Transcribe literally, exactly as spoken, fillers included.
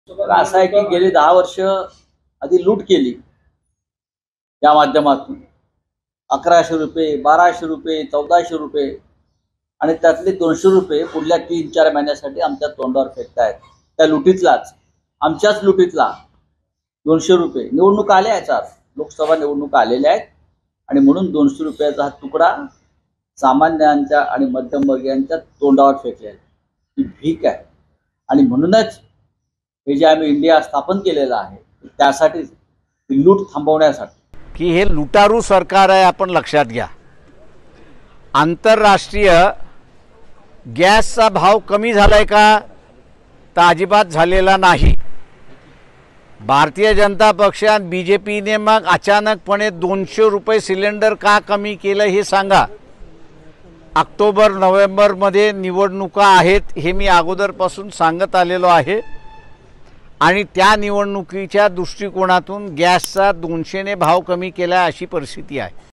असं आहे की गेली दहा वर्ष आधी लूट केली या माध्यमातून अकराशे रुपये बाराशे रुपये चौदाशे रुपये आणि त्यातले दोनशे रुपये पुढल्या तीन चार महिन्यासाठी आमच्या तोंडावर फेकतायत. त्या लुटीतलाच आमच्याच लुटीतला दोनशे रुपये निवडणूक आल्या याच्यात लोकसभा निवडणूक आलेल्या आहेत आणि म्हणून दोनशे रुपयाचा हा तुकडा सामान्यांच्या आणि मध्यमवर्गीयांच्या तोंडावर फेकलेला ही भीक आहे. आणि म्हणूनच हे जे आम्ही इंडिया स्थापन केलेलं आहे त्यासाठीच लूट थांबवण्यासाठी की हे लुटारू सरकार आहे. आपण लक्षात घ्या, आंतरराष्ट्रीय गॅसचा भाव कमी झालाय का? तर अजिबात झालेला नाही. भारतीय जनता पक्षात बी जे पीने मग अचानकपणे दोनशे रुपये सिलेंडर का कमी केलं हे सांगा. ऑक्टोबर नोव्हेंबरमध्ये निवडणुका आहेत हे मी अगोदरपासून सांगत आलेलो आहे आणि त्या निवडणुकीच्या दृष्टिकोनातून गॅसचा दोनशेने भाव कमी केला अशी परिस्थिती आहे.